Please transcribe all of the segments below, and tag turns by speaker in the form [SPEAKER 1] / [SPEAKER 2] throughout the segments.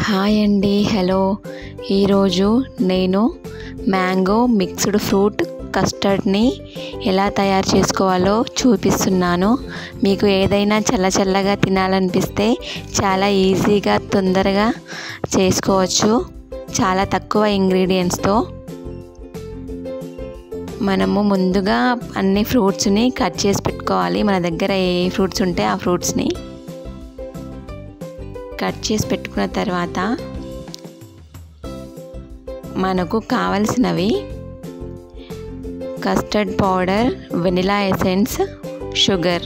[SPEAKER 1] Hi అండి, hello. ఈరోజు నేను మ్యాంగో మిక్స్డ్ ఫ్రూట్ కస్టర్డ్ని ఎలా తయారు చేసుకోవాలో చూపిస్తున్నాను. మీకు ఏదైనా చల్లగా తినాలనిపిస్తే చాలా ఈజీగా తొందరగా చేసుకోవచ్చు, చాలా తక్కువ ఇంగ్రీడియంట్స్తో. మనము ముందుగా అన్ని ఫ్రూట్స్ని కట్ చేసి పెట్టుకోవాలి. మన దగ్గర ఏ ఫ్రూట్స్ ఉంటే ఆ ఫ్రూట్స్ని కట్ చేసి పెట్టుకున్న తర్వాత మనకు కావలసినవి custard powder, vanilla essence, sugar.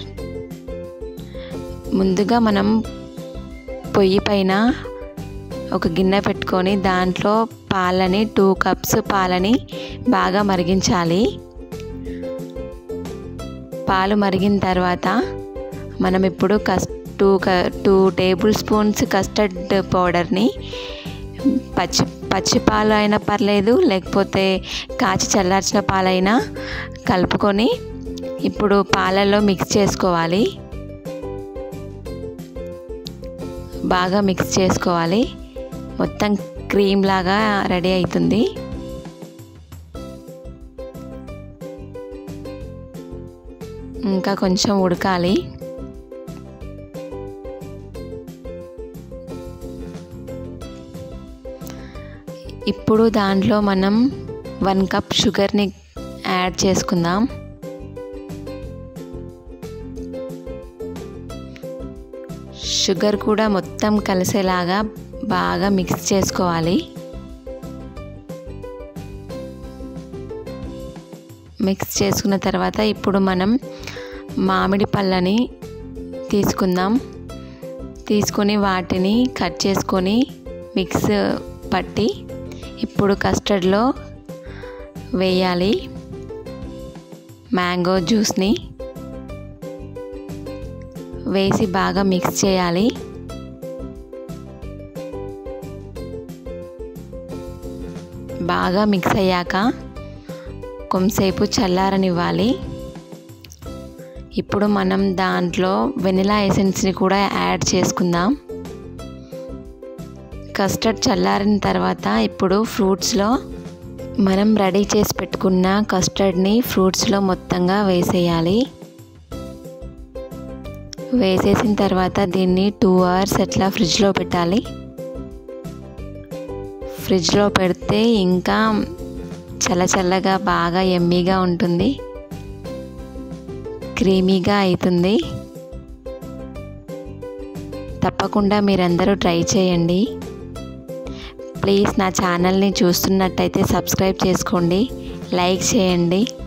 [SPEAKER 1] ముందుగా మనం పొయ్యి పైన ఒక గిన్నె పెట్టుకొని దాంట్లో పాలని 2 కప్స్ పాలని బాగా మరిగించాలి. పాలు మరిగిన తర్వాత మనం ఇప్పుడు 2 టేబుల్ స్పూన్స్ కస్టర్డ్ పౌడర్ని పచ్చి పాలు అయినా పర్లేదు, లేకపోతే కాచి చల్లార్చిన పాలైనా కలుపుకొని ఇప్పుడు పాలలో మిక్స్ చేసుకోవాలి. బాగా మిక్స్ చేసుకోవాలి. మొత్తం క్రీమ్ లాగా రెడీ అవుతుంది. ఇంకా కొంచెం ఉడకాలి. ఇప్పుడు దాంట్లో మనం 1 కప్ షుగర్ని యాడ్ చేసుకుందాం. షుగర్ కూడా మొత్తం కలిసేలాగా బాగా మిక్స్ చేసుకోవాలి. మిక్స్ చేసుకున్న తర్వాత ఇప్పుడు మనం మామిడి పళ్ళని తీసుకొని వాటిని కట్ చేసుకొని మిక్స్ పట్టి ఇప్పుడు కస్టర్డ్లో వేయాలి. మ్యాంగో జ్యూస్ని వేసి బాగా మిక్స్ చేయాలి. బాగా మిక్స్ అయ్యాక కొంతసేపు చల్లారనివ్వాలి. ఇప్పుడు మనం దాంట్లో వెనిలా ఎసెన్స్ని కూడా యాడ్ చేసుకుందాం. కస్టర్డ్ చల్లారిన తర్వాత ఇప్పుడు ఫ్రూట్స్లో మనం రెడీ చేసి పెట్టుకున్న కస్టర్డ్ని ఫ్రూట్స్లో మొత్తంగా వేసేయాలి. వేసేసిన తర్వాత దీన్ని 2 అవర్స్ అట్లా ఫ్రిడ్జ్లో పెట్టాలి. ఫ్రిడ్జ్లో పెడితే ఇంకా చల్లగా బాగా యమ్మీగా ఉంటుంది, క్రీమీగా అవుతుంది. తప్పకుండా మీరందరూ ట్రై చేయండి. ప్లీజ్ నా ఛానల్ని చూస్తున్నట్టయితే సబ్స్క్రైబ్ చేసుకోండి, లైక్ చేయండి.